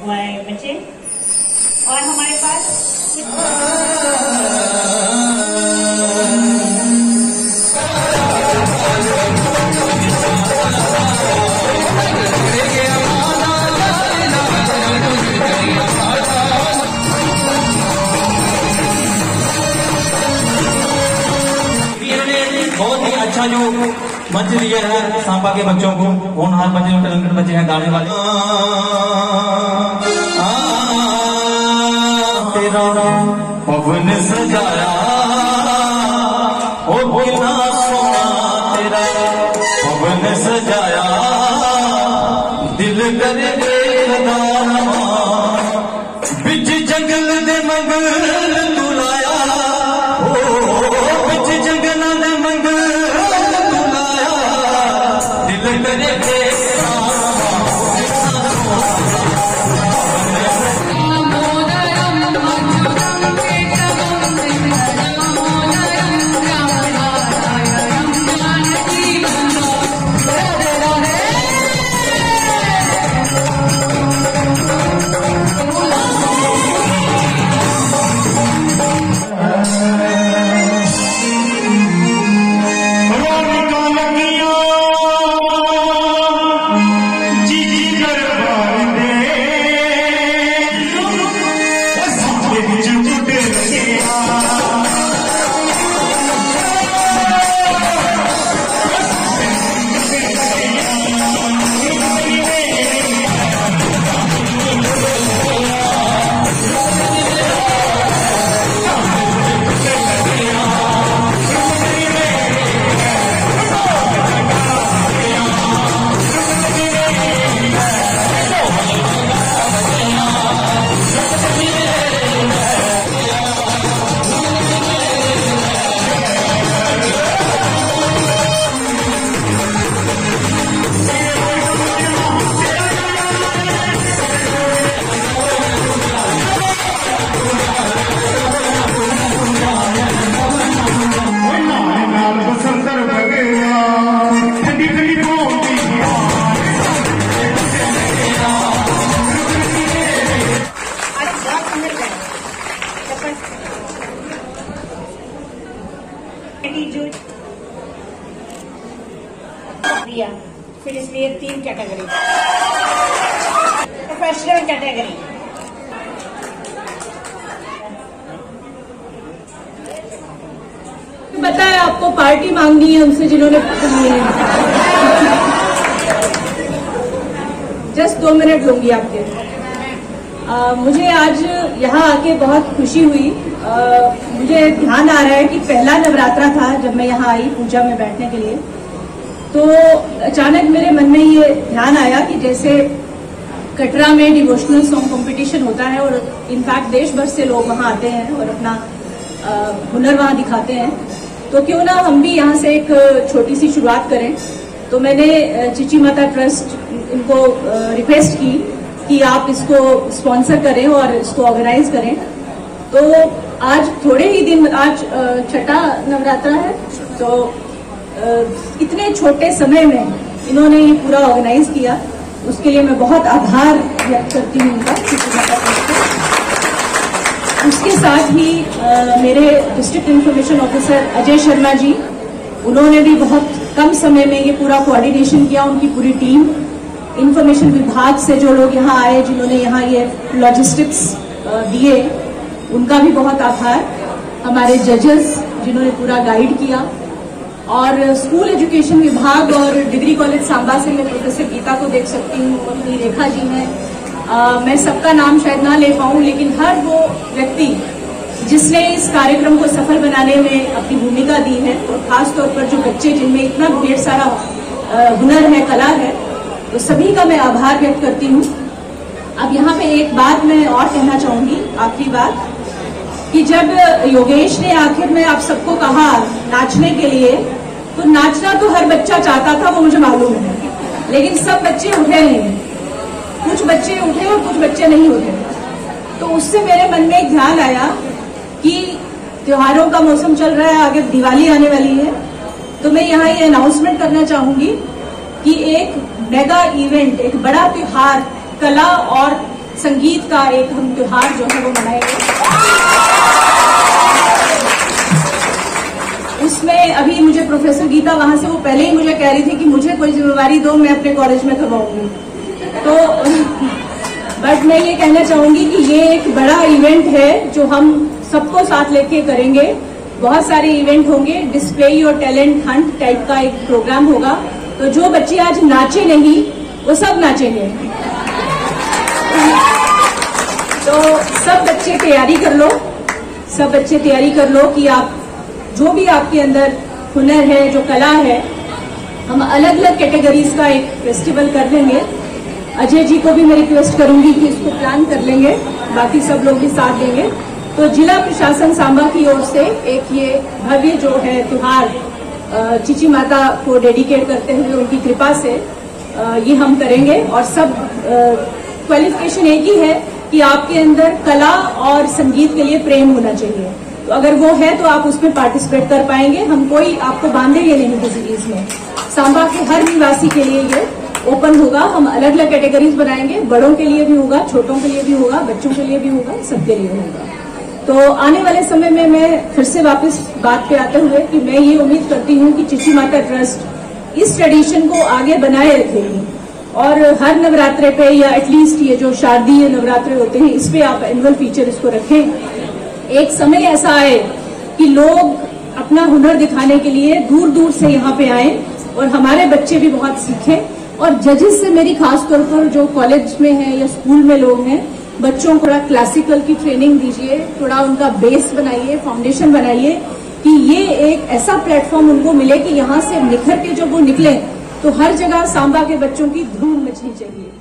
हमारे बच्चे और हमारे पास बहुत ही अच्छा जो मंच दिया है सांबा के बच्चों को, होनहार बच्चे जो टैलेंटेड बच्चे हैं गाने वाले। तेरा पवन सजाया ओ कितना सोना, तेरा पवन सजाया दिल कर बिच जंगल दे मंगल तुलाया, बिच जंगल दे मंगल तुलाया दिल करे दिया। फिर इसलिए 3 कैटेगरी, प्रोफेशनल कैटेगरी, पता है आपको पार्टी मांगनी है उनसे जिन्होंने जस्ट 2 मिनट लूंगी आपके। मुझे आज यहाँ आके बहुत खुशी हुई। मुझे ध्यान आ रहा है कि पहला नवरात्रा था जब मैं यहाँ आई पूजा में बैठने के लिए, तो अचानक मेरे मन में ये ध्यान आया कि जैसे कटरा में डिवोशनल सॉन्ग कंपटीशन होता है और इनफैक्ट देश भर से लोग वहाँ आते हैं और अपना हुनर वहाँ दिखाते हैं, तो क्यों ना हम भी यहाँ से एक छोटी सी शुरुआत करें। तो मैंने चिची माता ट्रस्ट इनको रिक्वेस्ट की कि आप इसको स्पॉन्सर करें और इसको ऑर्गेनाइज करें। तो आज थोड़े ही दिन, आज छठा नवरात्रा है, तो इतने छोटे समय में इन्होंने ये पूरा ऑर्गेनाइज किया, उसके लिए मैं बहुत आभार व्यक्त करती हूँ उनका। उसके साथ ही मेरे district information officer Ajay Sharma ji, उन्होंने भी बहुत कम समय में ये पूरा कोऑर्डिनेशन किया, उनकी पूरी टीम, इंफॉर्मेशन विभाग से जो लोग यहाँ आए, जिन्होंने यहाँ ये लॉजिस्टिक्स दिए, उनका भी बहुत आभार। हमारे जजेस जिन्होंने पूरा गाइड किया, और स्कूल एजुकेशन विभाग और डिग्री कॉलेज सांबा से मैं प्रोफेसर गीता को देख सकती हूँ, अपनी रेखा जी हैं। मैं सबका नाम शायद ना ले पाऊँ, लेकिन हर वो व्यक्ति जिसने इस कार्यक्रम को सफल बनाने में अपनी भूमिका दी है, और खासतौर पर जो बच्चे जिनमें इतना ढेर सारा हुनर है, कला है, तो सभी का मैं आभार व्यक्त करती हूँ। अब यहाँ पे एक बात मैं और कहना चाहूंगी, आखिरी बात, कि जब योगेश ने आखिर में आप सबको कहा नाचने के लिए, तो नाचना तो हर बच्चा चाहता था, वो मुझे मालूम है, लेकिन सब बच्चे उठे नहीं, कुछ बच्चे उठे और कुछ बच्चे नहीं उठे। तो उससे मेरे मन में एक ध्यान आया कि त्योहारों का मौसम चल रहा है, आगे दिवाली आने वाली है, तो मैं यहाँ ये अनाउंसमेंट करना चाहूंगी कि एक मेगा इवेंट, एक बड़ा त्योहार कला और संगीत का एक हम त्योहार जो है वो मनाएंगे। उसमें अभी मुझे प्रोफेसर गीता वहां से वो पहले ही मुझे कह रही थी कि मुझे कोई जिम्मेवारी दो, मैं अपने कॉलेज में करवाऊंगी। तो बट मैं ये कहना चाहूंगी कि ये एक बड़ा इवेंट है जो हम सबको साथ लेके करेंगे। बहुत सारे इवेंट होंगे, display your talent hunt type का एक प्रोग्राम होगा। तो जो बच्चे आज नाचे नहीं वो सब नाचेंगे। तो सब बच्चे तैयारी कर लो, सब बच्चे तैयारी कर लो कि आप जो भी आपके अंदर हुनर है, जो कला है, हम अलग अलग कैटेगरीज का एक फेस्टिवल कर लेंगे। अजय जी को भी मैं रिक्वेस्ट करूंगी कि इसको प्लान कर लेंगे, बाकी सब लोग भी साथ देंगे। तो जिला प्रशासन सांबा की ओर से एक ये भव्य जो है त्योहार चिची माता को डेडिकेट करते हुए उनकी कृपा से ये हम करेंगे। और सब क्वालिफिकेशन एक ही है कि आपके अंदर कला और संगीत के लिए प्रेम होना चाहिए। तो अगर वो है तो आप उसमें पार्टिसिपेट कर पाएंगे। हम कोई आपको बांधेंगे नहीं किसी चीज में। सांबा के हर निवासी के लिए ये ओपन होगा। हम अलग अलग कैटेगरीज बनाएंगे, बड़ों के लिए भी होगा, छोटों के लिए भी होगा, बच्चों के लिए भी होगा, सबके लिए होगा। तो आने वाले समय में मैं फिर से वापस बात पे आते हुए कि मैं ये उम्मीद करती हूँ कि चिची माता ट्रस्ट इस ट्रेडिशन को आगे बनाए रखेगी और हर नवरात्रे पे या एटलीस्ट ये जो शारदीय नवरात्रे होते हैं इस पे आप एनुअल फीचर इसको रखें। एक समय ऐसा आए कि लोग अपना हुनर दिखाने के लिए दूर दूर से यहाँ पे आए और हमारे बच्चे भी बहुत सीखें। और जजेस से मेरी खास तौर पर जो कॉलेज में है या स्कूल में लोग हैं, बच्चों को थोड़ा क्लासिकल की ट्रेनिंग दीजिए, थोड़ा उनका बेस बनाइए, फाउंडेशन बनाइए कि ये एक ऐसा प्लेटफॉर्म उनको मिले कि यहाँ से निखर के जब वो निकले तो हर जगह सांबा के बच्चों की धूम मचनी चाहिए।